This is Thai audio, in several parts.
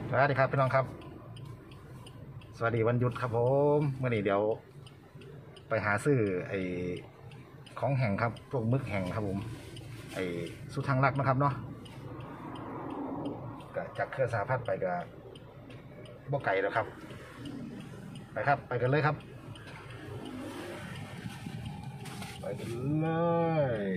สวัสดีครับพี่น้องครับสวัสดีวันหยุดครับผมเมื่อนี้เดี๋ยวไปหาซื้อไอ้ของแห้งครับพวกมึกแห้งครับผมไอ้สุดทางลักนะครับเนาะจากเครือสาพัดไปกับบ่ไก่แล้วครับไปครับไปกันเลยครับไปกันเลย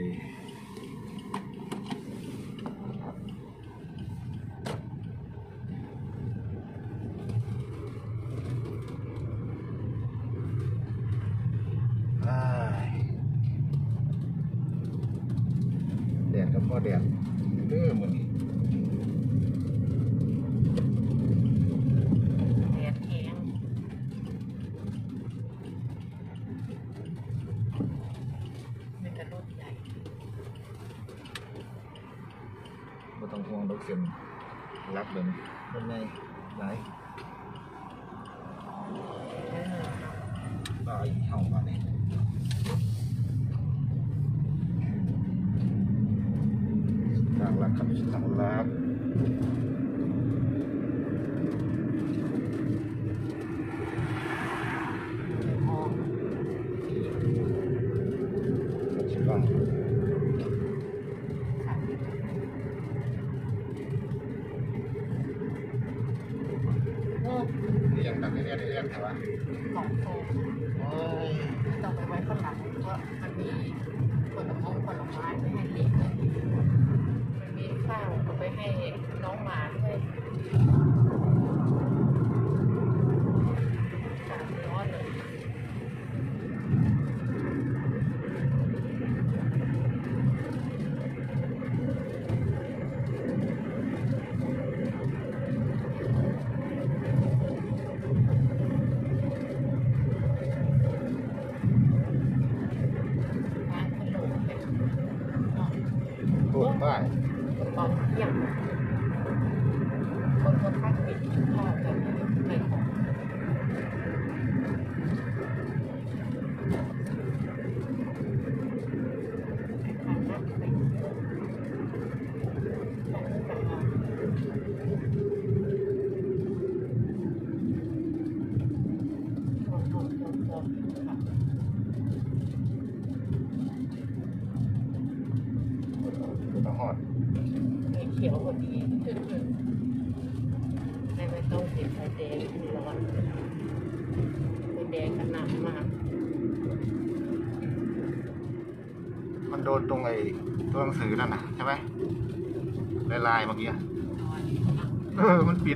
แดดกับพ่อแดดเด้อมื้อนี้แดดแข็งเป็นกระโดดใหญ่บ่ต้องห่วงดอกเส้นรับเลยมันไงหลายตายเฮามานี่ทางลักครับทางลักหอมชิบังค่ะโอ้นี่ยังดังเรียนใช่ปะของโตไม่ต้องไปไว้ข้างหลังเพราะมันมีผลไม้ไม่ให้เด็กมันมีข้าวเอาไปให้น้องหมาด้วยร้อนเลยโอ้บ้าตอนเที่ยงคนค่อนข้างปิดข้าวกันในของทางนักไปต้องหอดไม่เขียวกว่านี้ไม่ต้องติดไฟแดงร้อนไฟแดงกันหนักมากมันโดนตรงไอ้ตัวหนังสือนั่นน่ะใช่ไหมลายเมื่อกี้มันปิด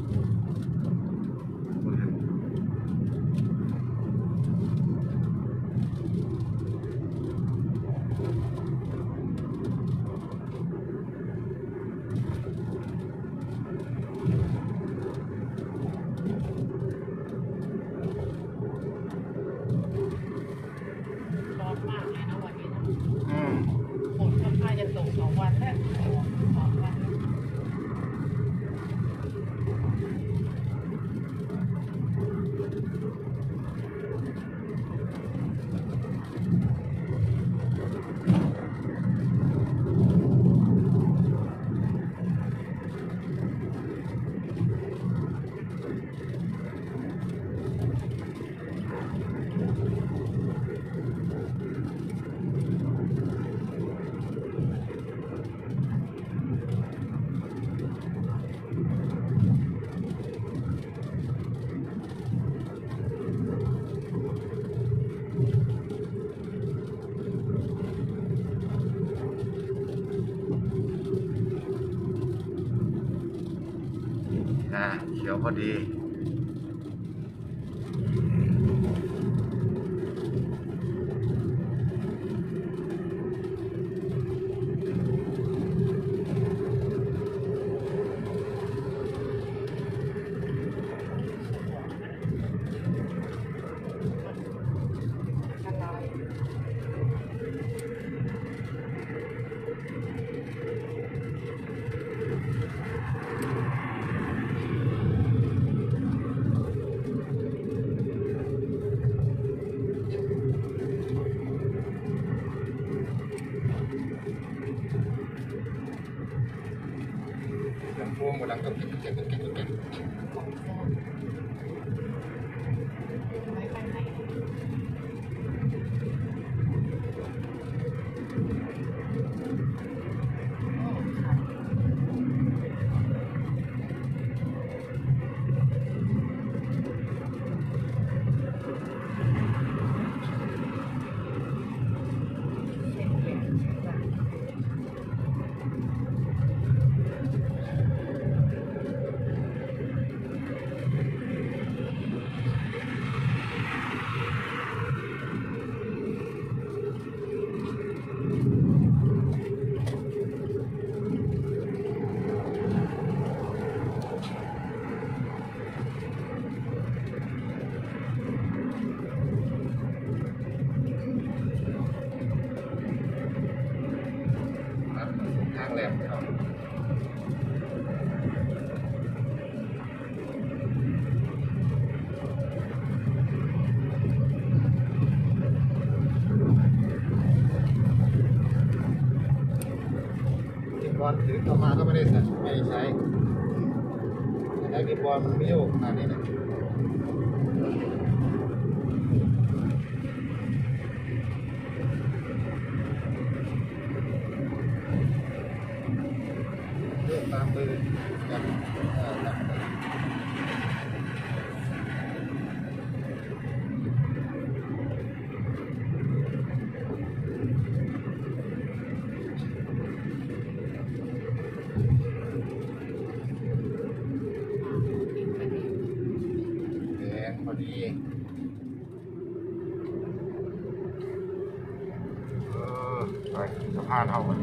ร้อนมากเลยนะวันนี้นะอืมฝนค่อนข้างจะตก2 วันแล้ว2 วันเขียวพอดีำโพงกับดังก็เก็บไว้ข้างในโอ้ค่ะเช็คเลยค่ะครับทางแหลมครับที่บอลถือเข้ามาก็ไม่ได้ใช้แต่ได้ที่บอลมันไม่โยกขนาดนี้นะโยกตามมือกันตามมือแดงพอดีไปสะพานเท่ากัน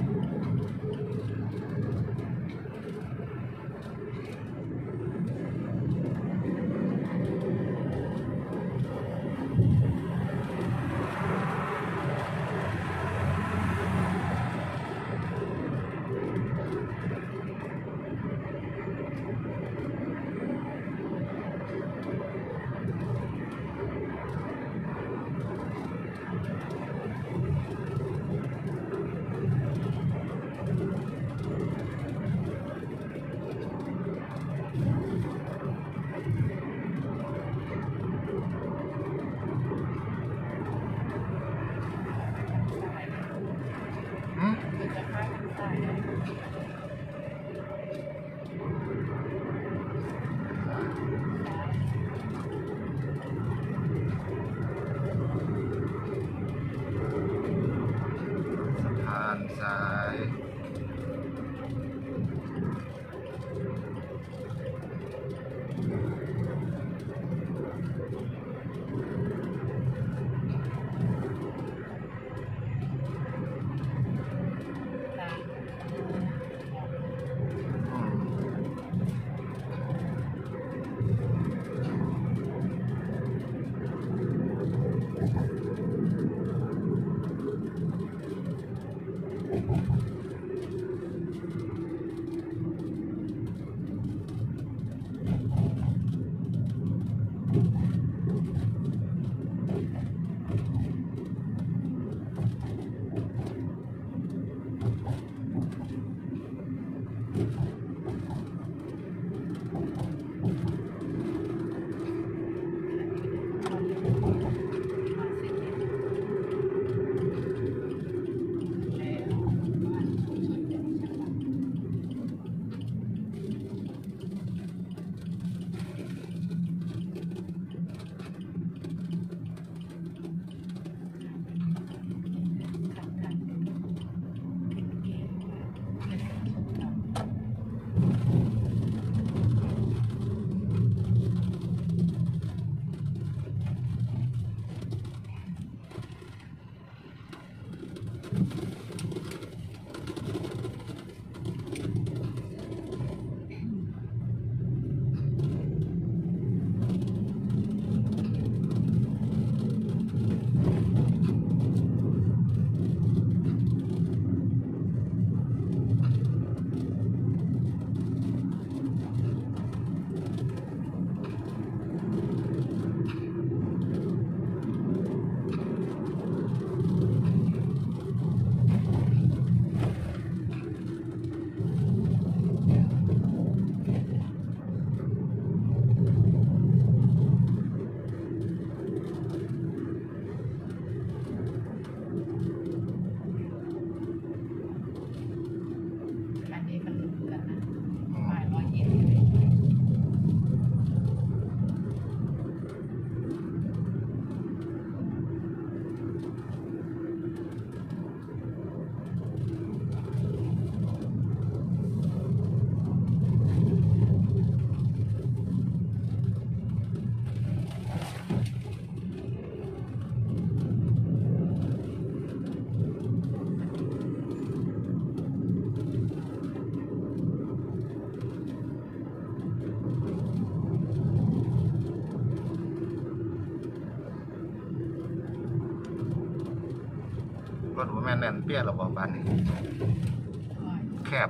รถแม่นแน่นเปี้ยหรอบ้านนี้แคบ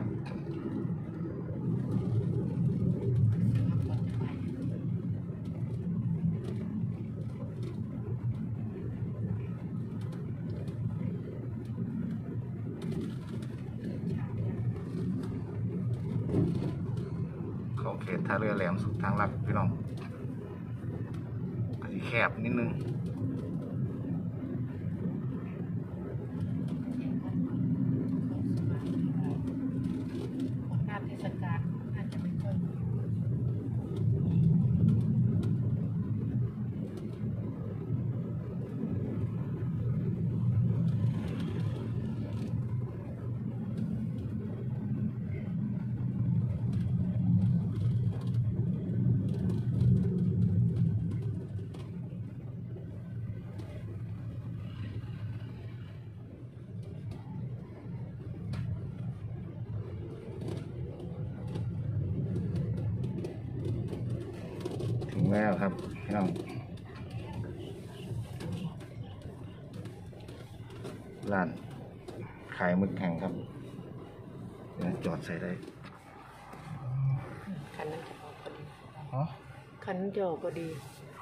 เขาเขตท่าเรือแหลมสุดทางลักพี่น้องแคบนิดนึงของการเทศกาลอาจจะไม่ค่อยมีถึงแล้วครับพี่น้องร้านขายหมึกแห้งครับเดี๋ยวจอดใส่ได้คันนั้นจะพอพอดีฮะคันจอพอดี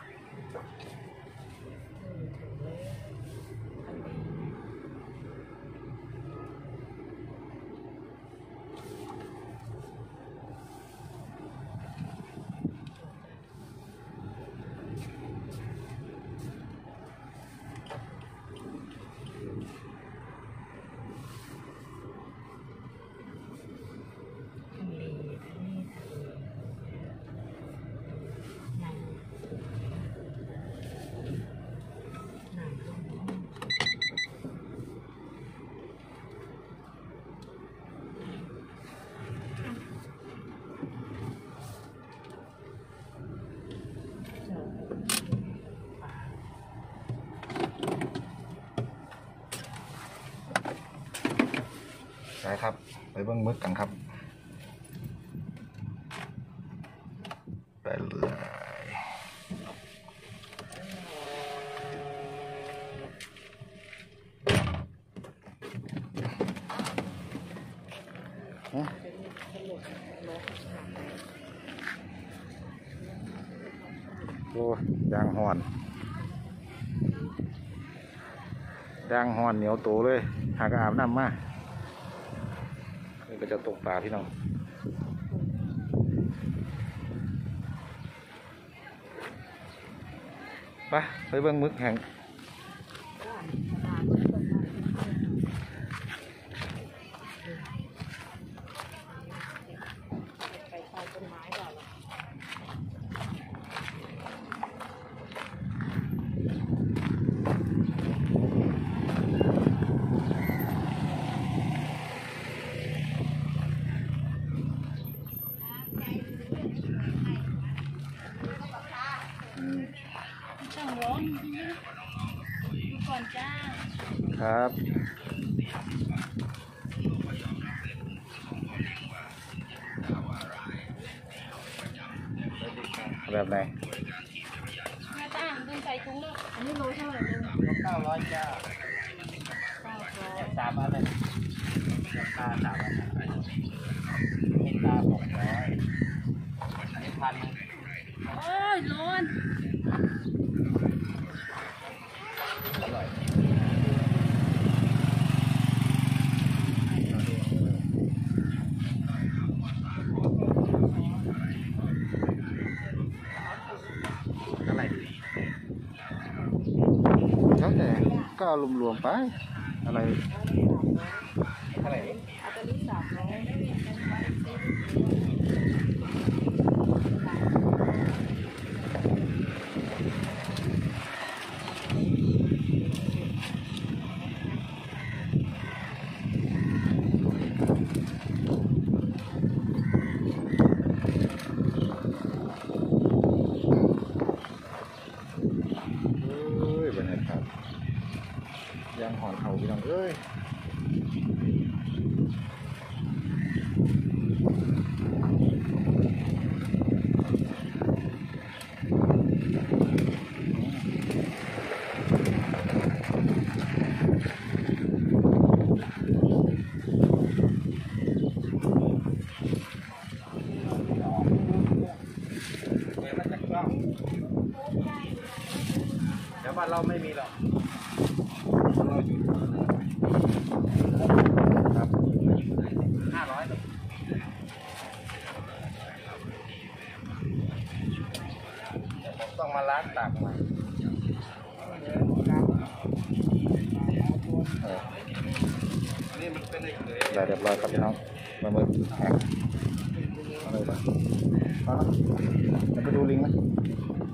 ใช่ครับไปเบิ้งหมึกกันครับไปเลยโอ้ยางห่อนยางห่อนเหนียวโตเลยหากอาบน้ำมานี่ก็จะตกปลาพี่น้องไปเบิ่งหมึกแห้งไปใต้ต้นไม้ก่อนเลยช่างร้อนดูก่อนจ้าครับแบบไหนแม่ตั้งต้องใส่ถุงแล้วอันนี้โลเท่าไหร่ลุง 900จ้า 900 3 อันเลยราคา3 อันเป็นตา600อันนี้1,000 โอ้ยร้อนอร่อยเท่าไหร่แล้วแต่ก็เอารวมๆไปอะไรเท่าไหร่เอาตัวนี้บรรยากาศยางหอนเขาพี่น้องเอ้ยเดี๋ยวบ้านเราไม่มีหรอกครับ 500หรอกเดี๋ยวผมต้องมาล้างตากใหม่ นี่มันเป็นไอ้เขยได้เรียบร้อยครับพี่น้องปลาหมึกแห้งเอาเลยครับเอาละจะไปดูลิงไหม